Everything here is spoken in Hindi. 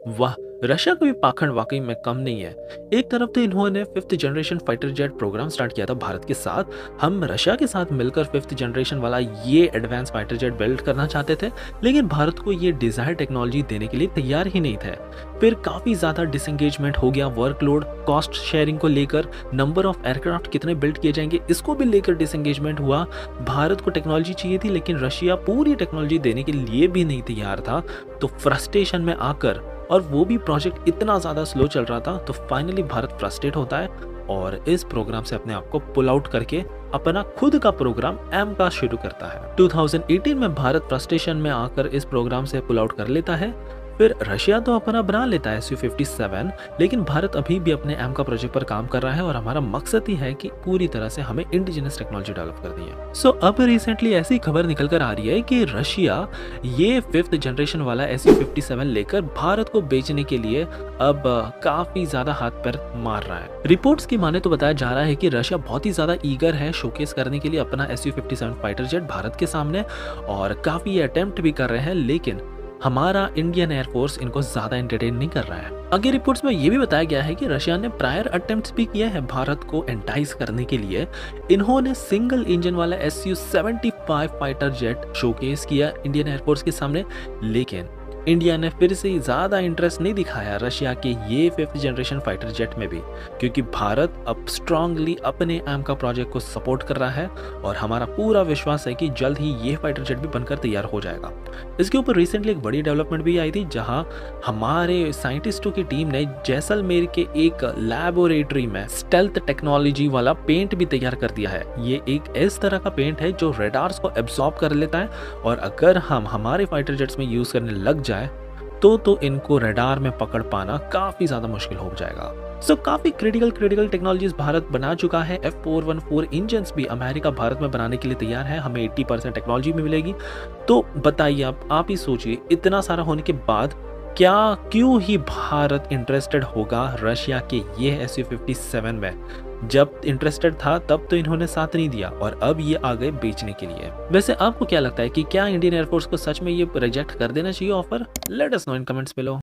वाह! रशिया का भी पाखंड वाकई में कम नहीं है। एक तरफ तो इन्होंने 5th generation fighter jet program start किया था भारत के साथ। हम रशिया के साथ मिलकर 5th जनरेशन वाला ये एडवांस फाइटर जेट बिल्ड करना चाहते थे, लेकिन भारत को ये डिज़ायर टेक्नोलॉजी देने के लिए तैयार ही नहीं थे। फिर काफ़ी ज़्यादा डिसएंगेजमेंट हो गया, वर्कलोड, कॉस्ट शेयरिंग को लेकर, नंबर ऑफ एयरक्राफ्ट कितने बिल्ड किए जाएंगे, इसको भी लेकर डिसएंगेजमेंट हुआ। भारत को टेक्नोलॉजी चाहिए थी, लेकिन रशिया पूरी टेक्नोलॉजी देने के लिए भी नहीं तैयार था। तो फ्रस्ट्रेशन में आकर, और वो भी प्रोजेक्ट इतना ज़्यादा स्लो चल रहा था, तो फाइनली भारत फ्रस्ट्रेट होता है और इस प्रोग्राम से अपने आप को पुल आउट करके अपना खुद का प्रोग्राम एम का शुरू करता है। 2018 में भारत फ्रस्ट्रेशन में आकर इस प्रोग्राम से पुल आउट कर लेता है। फिर रशिया तो अपना बना लेता है Su-57, लेकिन भारत अभी भी अपने एम का प्रोजेक्ट पर काम कर रहा है और हमारा मकसद ही है कि पूरी तरह से हमें इंडिजिनस टेक्नोलॉजी डेवलप करनी है। सो अब रिसेंटली ऐसी खबर निकल कर आ रही है कि रशिया ये 5th जनरेशन वाला Su-57 लेकर भारत को बेचने के लिए अब काफी ज्यादा हाथ पैर मार रहा है। रिपोर्ट्स की माने तो बताया जा रहा है कि रशिया बहुत ही ज्यादा ईगर है शोकेस करने के लिए अपना Su-57 फाइटर जेट भारत के सामने, और काफी अटेम्प्ट भी कर रहे हैं, लेकिन हमारा इंडियन एयरफोर्स इनको ज्यादा एंटरटेन नहीं कर रहा है। आगे रिपोर्ट्स में ये भी बताया गया है कि रशिया ने प्रायर अटेम्प्ट्स भी किए हैं भारत को एंटाइज करने के लिए। इन्होंने सिंगल इंजन वाला Su-75 फाइटर जेट शोकेस किया इंडियन एयरफोर्स के सामने, लेकिन इंडिया ने फिर से ज़्यादा इंटरेस्ट नहीं दिखाया रशिया के ये 5th जनरेशन फाइटर जेट में भी, क्योंकि भारत अब स्ट्रांगली अपने एम का प्रोजेक्ट को सपोर्ट कर रहा है और हमारा पूरा विश्वास है कि जल्द ही ये फाइटर जेट भी बनकर तैयार हो जाएगा। इसके ऊपर रिसेंटली एक बड़ी डेवलपमेंट भी आई थी, जहां हमारे साइंटिस्टों की टीम ने जैसलमेर के एक लैबोरेटरी में स्टेल्थ टेक्नोलॉजी वाला पेंट भी तैयार कर दिया है। ये एक इस तरह का पेंट है जो रेडार्स को एब्जॉर्ब कर लेता है, और अगर हम हमारे फाइटर जेट्स में यूज करने लग जाए तो इनको रडार में पकड़ पाना काफी ज्यादा मुश्किल हो जाएगा। सो काफी क्रिटिकल टेक्नोलॉजीज भारत बना चुका है। F414 इंजन भी अमेरिका भारत में बनाने के लिए तैयार है, हमें 80% टेक्नोलॉजी भी मिलेगी। तो बताइए, आप ही सोचिए, इतना सारा होने के बाद क्यों ही भारत इंटरेस्टेड होगा रशिया के ये Su-57 में। जब इंटरेस्टेड था तब तो इन्होंने साथ नहीं दिया, और अब ये आ गए बेचने के लिए। वैसे आपको क्या लगता है कि क्या इंडियन एयरफोर्स को सच में ये रिजेक्ट कर देना चाहिए offer? Let us know in comments below.